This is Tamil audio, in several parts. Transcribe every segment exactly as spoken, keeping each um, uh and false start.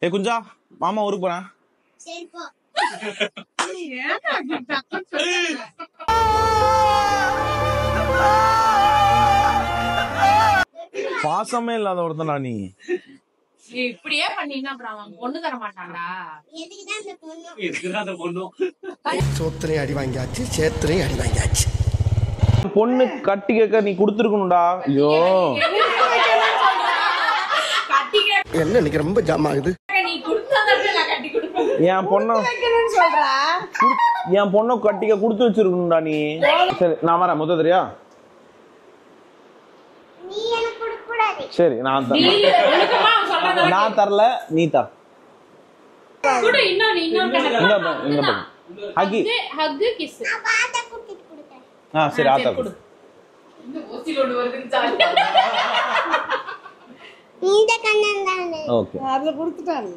ஏ குஞ்சா மாமா ஊருக்கு போறேன். பாசமே இல்லாத ஒருத்தனா நீ. இப்படியே பண்ணீங்கன்னா அப்புறம் அவன் பொண்ணு தர மாட்டான்டா. சோத்திரையும் அடி வாங்கியாச்சு, சேத்திரையும் அடி வாங்கியாச்சு. பொண்ணு கட்டி கேட்க நீ குடுத்துருக்கணும்டா. ஐயோ என்ன இன்னைக்கு ரொம்ப ஜாம் ஆகுது. என் பொண்ணு என் பொண்ணு கட்டிக்க குடுத்து வச்சிருக்கணும்டா நீ. சரி நான் வரேன். முத தெரியா? சரி நான் நான் தரல, நீ தர. சரி ஆத்தா கொடு. ஓகே அதுல கொடுத்துட்டான்ல.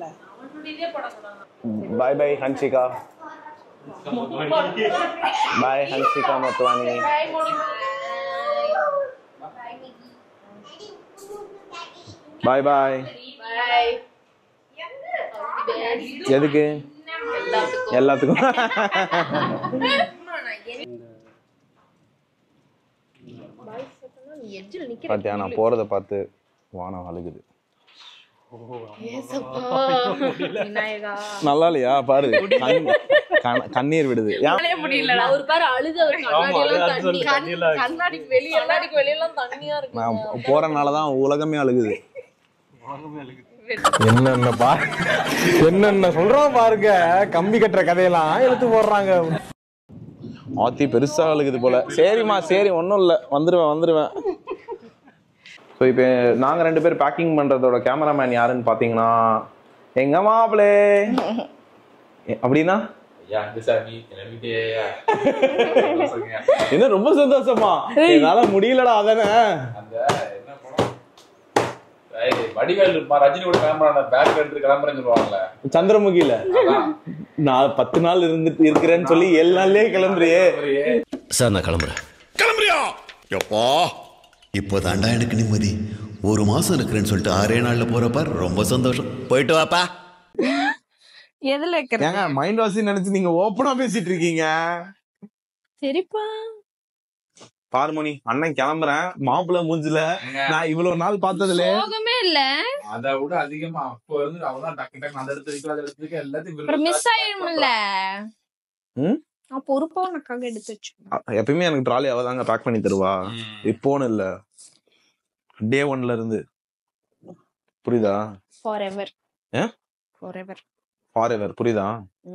Bye bye Hansika. Bye Hansika Motwani. Bye bye. எதுக்கு? எல்லாத்துக்கும். பாத்தியா நான் போறத பார்த்து வானம் அழுகுது. நல்லா இல்லையா? பாரு கண்ணீர் விடுது. போறனாலதான் உலகமே அழுகுது. என்னென்ன பா என்னென்ன சொல்றோம் பாருங்க. கம்பி கட்டுற கதையெல்லாம் எடுத்து போடுறாங்க. ஆத்தி பெருசா அழுகுது போல. சரிம்மா சரி ஒன்றும் இல்லை, வந்துடுவேன் வந்துடுவேன். ஸோ இப்போ நாங்கள் ரெண்டு பேர் பேக்கிங் பண்ணுறதோட கேமராமேன் யாருன்னு பார்த்தீங்கன்னா எங்க மாப்பிளே. அப்படின்னா என்ன ரொம்ப சந்தோஷமா? என்னால முடியலடா. அதானே சந்திரமுகில நான் பத்து நாள் இருந்துட்டு இருக்கிறேன்னு சொல்லி ஏழு நாள்லயே கிளம்புறியே. சார் நான் கிளம்புறேன். கிளம்புறியா? எப்பா இப்போ தாண்டா எனக்கு நிம்மதி. ஒரு மாசம் இருக்கிறேன்னு சொல்லிட்டு ஆறே நாள்ல போறப்ப ரொம்ப சந்தோஷம். போயிட்டு வாப்பா. எதுல ஏங்க மைண்ட் வாஷ் நினைச்சு நீங்க ஓப்பனா பேசிட்டு இருக்கீங்க. சரிப்பா பார்மணி அண்ணன் கிளம்புறேன். மாப்பிள்ள மூஞ்சில நான் இவ்வளவு நாள் பார்த்ததுல சோகமே இல்ல. அதை விட அதிகமா அப்போ இருந்து அவதான் டக்கு டக்கு அந்த இடத்துக்கு அந்த இடத்துக்கு எல்லாத்தையும் மிஸ் ஆயிடும்ல. நான் பொறுப்பா உனக்காக எடுத்து வச்சு எப்பயுமே எனக்கு ட்ராலி அவதாங்க பேக் பண்ணி தருவா. இப்போன்னு இல்ல, டே ஒன்ல இருந்து. புரியுதா? ஃபாரெவர் ஃபாரெவர் ஃபாரெவர் புரியுதா?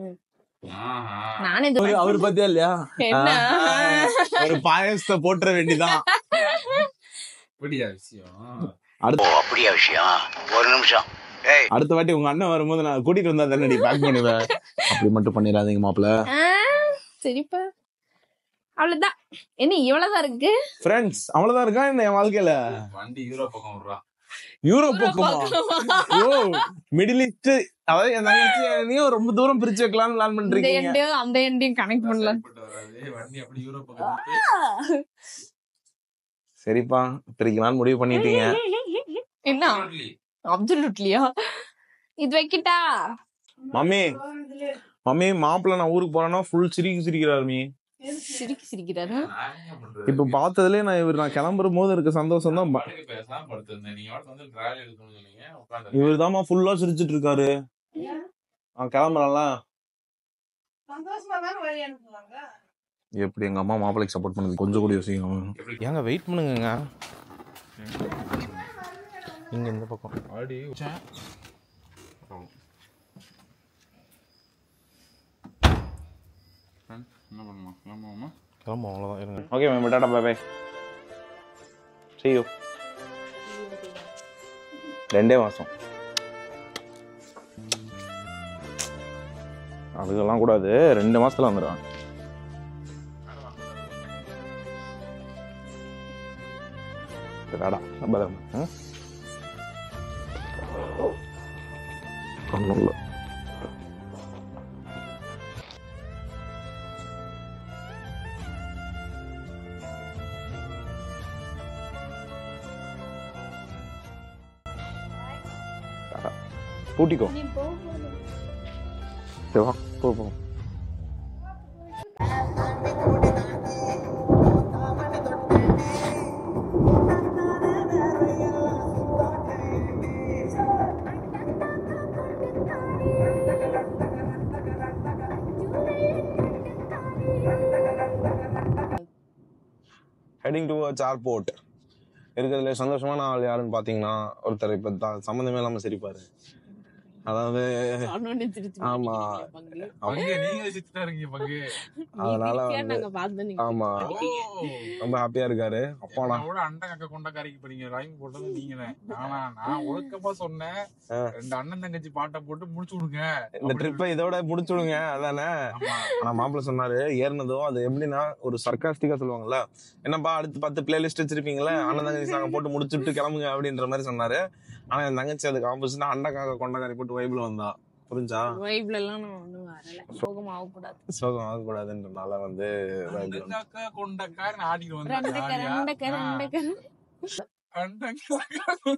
நானே அவரு பத்தியா இல்லையா? ஒரு பாயசத்தை போட்டுற வேண்டிதான். அப்படியா விஷயம்? அப்படியா விஷயம்? ஒரு நிமிஷம். அடுத்த வாட்டி உங்க அண்ணன் வரும்போது நான் கூட்டிட்டு வந்தா தானே பேக் பண்ணுவேன். அப்படி மட்டும் பண்ணிடாதீங்க மாப்பிள்ள. சரிப்பா அவ்வளவுதான். என்ன இவ்வளவுதான் இருக்கு ஃப்ரெண்ட்ஸ்? அவ்வளவுதான் இருக்கா என்ன என் வாழ்க்கையில? வண்டி யூரோப் பக்கம் விடுறா. யூரோப் பக்கமா? ஓ மிடில் ஈஸ்ட். அதாவது என் தங்கச்சியும் ரொம்ப தூரம் பிரிச்சு வைக்கலாம்னு பிளான் பண்றீங்க. அந்த எண்டையும் கனெக்ட் பண்ணலாம். வண்டி அப்படி யூரோப் பக்கம். சரிப்பா பிரிக்கலாம்னு முடிவு பண்ணிட்டீங்க. என்ன அப்சல்யூட்லியா? இது வைக்கிட்டா மம்மி? மம்மி மாப்பிள்ள நான் ஊருக்கு போறேன்னா ஃபுல் சிரிக்கு சிரிக்கிறாரு. மீ சிரிக்கு சிரிக்கிறாரு. இப்ப பார்த்ததுலயே நான் இவர் நான் கிளம்புற போது இருக்க சந்தோஷம் தான். இவர் தான்மா ஃபுல்லா சிரிச்சிட்டு இருக்காரு. நான் கிளம்புறேன்ல. எப்படி எங்க அம்மா மாப்பிள்ளைக்கு சப்போர்ட் பண்ணுது கொஞ்சம் கூட யோசிங்க. ஏங்க வெயிட் பண்ணுங்க. இங்க இந்த பக்கம் ஆடி என்ன பண்ணலாம்? கிளம்புவோமா? கிளம்புவோம் அவ்வளோதான். இருங்க. Okay ma'am tata bye bye. see you. ரெண்டே மாசம் அதுக்கெல்லாம் கூடாது. ரெண்டு மாசத்துல வந்துடுவாங்க. டாடா பத்திரமா. ஒன்றும் இல்லை. பூட்டிக்கோ. நீ போ. சரி வா போ போ. Heading towards airport. இருக்கிறதுல சந்தோஷமான ஆள் யாருன்னு பாத்தீங்கன்னா ஒருத்தர் இப்ப தான் சம்மந்தமே இல்லாம சிரிப்பாரு. அதாவது ஆமா அதனால வந்து ஆமா ரொம்ப ஹாப்பியா இருக்காரு. அப்பாடா அண்டை கக்க கொண்டக்காரிக்கு போறீங்க லைன் போட்டது நீங்க. ஆனா நான் ஒழுக்கமா சொன்னேன் ரெண்டு அண்ணன் தங்கச்சி பாட்டை போட்டு முடிச்சு விடுங்க, இந்த ட்ரிப்பை இதோட முடிச்சு விடுங்க அதானே. ஆனா மாப்பிள்ள சொன்னாரு ஏறினதும் அது எப்படின்னா ஒரு சர்க்காஸ்டிக்கா சொல்லுவாங்கல்ல, என்னப்பா அடுத்து பத்து பிளேலிஸ்ட் வச்சிருப்பீங்களே அண்ணன் தங்கச்சி நாங்க போட்டு முடிச்சுட்டு கிளம்புங்க அப்படின்ற மாதிரி சொன்னாரு. ஆனா என் தங்கச்சி அதுக்கு ஆப்போசிட்டா அண்டக்காக கொண்டக்காரி போட்டு வைப்ல வந்தா. புரிஞ்சா? வைப்ல எல்லாம் நான் ஒண்ணும் வரல. சோகம் ஆக கூடாது. சோகம் ஆக கூடாதுன்றனால வந்து அண்டக்காக கொண்டக்காரி ஆடிட்டு வந்தா. ரெண்டக்க ரெண்டக்க ரெண்டக்க அண்டக்காக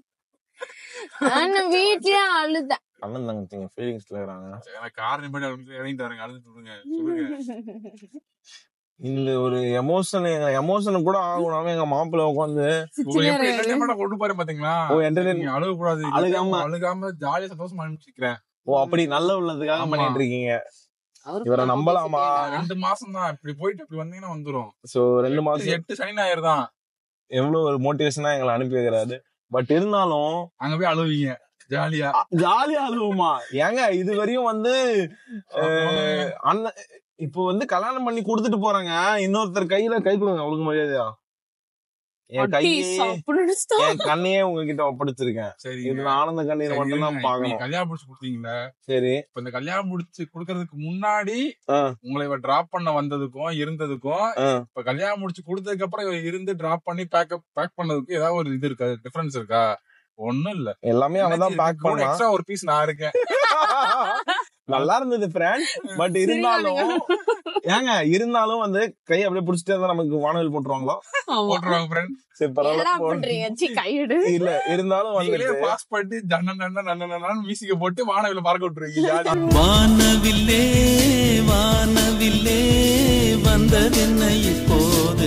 நான் வீட்லயே அழுத. அண்ணன் தங்கச்சிங்க ஃபீலிங்ஸ்ல இருக்காங்க. எனக்கு காரணம் படி அவங்க இறங்கி தரங்க அழுது சொல்லுங்க சொல்லுங்க. இந்த ஒரு எமோஷன் எமோஷன் கூட ஆகணும். எங்க மாப்பிள்ள உட்காந்து கொண்டு போறேன் பாத்தீங்களா, அழுக கூடாது, அழுகாம அழுகாம ஜாலியா சந்தோஷமா அனுப்பிச்சிக்கிறேன். ஓ அப்படி நல்ல உள்ளதுக்காக பண்ணிட்டு இருக்கீங்க. இவரை நம்பலாமா? ரெண்டு மாசம் தான் இப்படி போயிட்டு இப்படி வந்தீங்கன்னா வந்துரும். சோ ரெண்டு மாசம் எட்டு சனி ஞாயிறு தான். எவ்வளவு ஒரு மோட்டிவேஷனா எங்களை அனுப்பி வைக்கிறாரு. பட் இருந்தாலும் அங்க போய் அழுவீங்க ஜாலியா ஜாலியா அழுவுமா? ஏங்க இது வரையும் வந்து அண்ணன் இப்போ வந்து கல்யாணம் பண்ணி குடுத்துட்டு போறாங்க, இன்னொருத்தர் கையில கை கொடுங்க அவளுக்கு மரியாதையா? என் கையே என் கண்ணையே உங்ககிட்ட ஒப்படைச்சிருக்கேன். சரி இதுல ஆனந்த கண்ணீர் மட்டும் தான் பாக்கணும். கல்யாணம் முடிச்சு கொடுத்தீங்களா? சரி இப்ப இந்த கல்யாணம் முடிச்சு குடுக்கறதுக்கு முன்னாடி உங்களை இவ டிராப் பண்ண வந்ததுக்கும் இருந்ததுக்கும் இப்ப கல்யாணம் முடிச்சு கொடுத்ததுக்கு அப்புறம் இவ இருந்து டிராப் பண்ணி பேக்கப் பேக் பண்ணதுக்கும் ஏதாவது ஒரு இது இருக்கா, டிஃபரன்ஸ் இருக்கா? ஒண்ணும் இல்ல, எல்லாமே அவதான் பேக் பண்ணா. எக்ஸ்ட்ரா ஒரு பீஸ் நான் இருக்கேன். நல்லா இருந்தது ஃப்ரெண்ட். பட் இருந்தாலும் ஏங்க இருந்தாலும் வந்து கை அப்படியே புடிச்சிட்டே இருந்தா நமக்கு வானவில் போட்டுருவாங்களோ? போட்டுருவாங்க ஃப்ரெண்ட். சரி பரவாயில்ல. இல்ல இருந்தாலும் வந்து பாஸ் பண்ணி ஜன்ன நன்ன நன்ன நன்னு மியூசிக்க போட்டு வானவில பறக்க விட்டுருவீங்க. வானவில்லே வானவில்லே வந்ததென்ன இப்போது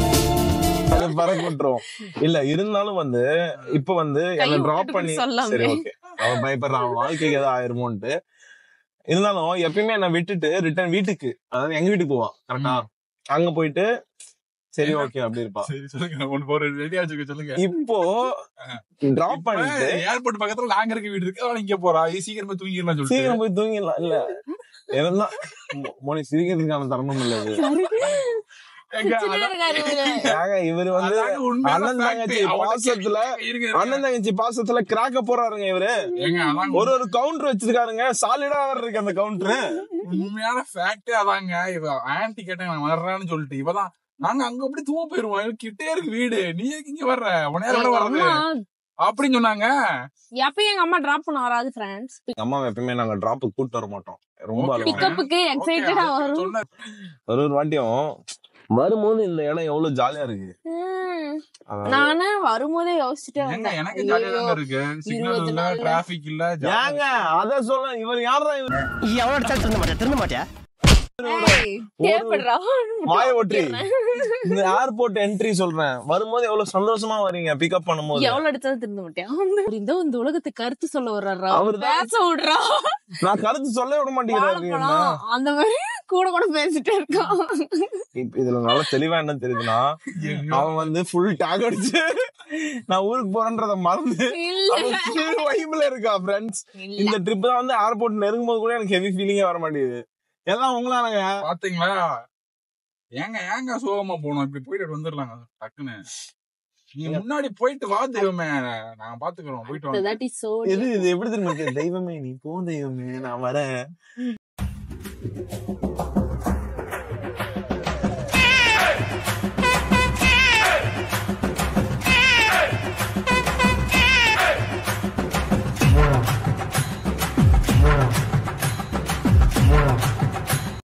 பறக்க விட்டுரும். இல்ல இருந்தாலும் வந்து இப்ப வந்து என்ன டிராப் பண்ணி சரி ஓகே அவன் பயப்படுறான் அவன் வாழ்க்கைக்கு ஏதாவது ஆயிருமோன்ட்டு. இருந்தாலும் எப்பயுமே என்ன விட்டுட்டு ரிட்டர்ன் வீட்டுக்கு, அதாவது எங்க வீட்டுக்கு போவான் கரெக்டா, அங்க போயிட்டு சரி ஓகே அப்படி இருப்பா. சரி சொல்லுங்க, ஒன்னு போற ரெடியா வச்சுக்க சொல்லுங்க. இப்போ டிராப் பண்ணிட்டு ஏர்போர்ட் பக்கத்துல நாங்க இருக்க வீடு இருக்கு, அவன் இங்க போறா சீக்கிரம் போய் தூங்கிடலாம் சொல்லி சீக்கிரம் போய் தூங்கிடலாம். இல்ல எல்லாம் மோனி சிரிக்கிறதுக்கான தரணும் இல்ல அது. இவரு வந்து அண்ணன் தங்கச்சி பாசத்துல அண்ணன் தங்கச்சி பாசத்துல கிராக்க போறாருங்க இவரு. ஒரு ஒரு கவுண்டர் வச்சிருக்காருங்க, சாலிடா இருக்கு அந்த கவுண்டர். உண்மையான ஃபேக்டே அதாங்க. இவ ஆன்டி கேட்டேன் நான் வர்றான்னு சொல்லிட்டு இவதான் நாங்க அங்க அப்படி தூங்க போயிருவோம், கிட்டே இருக்கு வீடு, நீ இங்க வர்ற உடனே வர்றது அப்படின்னு சொன்னாங்க. எப்பயும் எங்க அம்மா டிராப் பண்ண வராது ஃப்ரெண்ட்ஸ். அம்மா எப்பயுமே நாங்க டிராப் கூட்டு வர மாட்டோம், ரொம்ப பிக்கப்புக்கு எக்ஸைட்டடா வரும். ஒரு ஒரு வாட்டியும் வரும்போது இந்த இடம் எவ்வளவு ஜாலியா இருக்கு. நானே வரும்போதே யோசிச்சுட்டேன் எனக்கு ஜாலியா தான் இருக்கு, சிக்னல் இல்ல டிராபிக் இல்ல. ஏங்க அத சொல்ல இவர் யாரா இவர் எவ்வளவு திருந்த மாட்டேன் திருந்த மாட்டியா வாய ஒட்டி இந்த ஏர்போர்ட் என்ட்ரி சொல்றேன். வரும்போது எவ்வளவு சந்தோஷமா வரீங்க பிக்கப் பண்ணும்போது. எவ்வளவு எடுத்தாலும் திருந்த மாட்டேன். இந்த இந்த உலகத்துக்கு கருத்து சொல்ல வர்றாரா, அவர் பேச விடுறா. நான் கருத்து சொல்ல விட மாட்டேங்கிறேன். அந்த மாதிரி கூட கூட பேசிட்டே இருக்கான். இதுல நல்லா தெளிவா என்ன தெரியுதுன்னா, அவன் வந்து ஃபுல் டேக் அடிச்சு நான் ஊருக்கு போறேன்றத மறந்து வைப்ல இருக்கா ஃப்ரெண்ட்ஸ். இந்த ட்ரிப் தான் வந்து ஏர்போர்ட் நெருங்கும் போது கூட எனக்கு ஹெவி ஃபீலிங்கே வர மாட்டேங்குது. எல்லாம் உங்களானங்க பாத்தீங்களா? ஏங்க ஏங்க சோகமா போனோம், இப்படி போயிட்டு வந்துடலாங்க டக்குன்னு. நீங்க முன்னாடி போயிட்டு வா தெய்வமே, நாங்க பாத்துக்கிறோம் போயிட்டு வாங்க. இது இது எப்படி தெரியுமா தெய்வமே நீ போ தெய்வமே நான் வரேன்.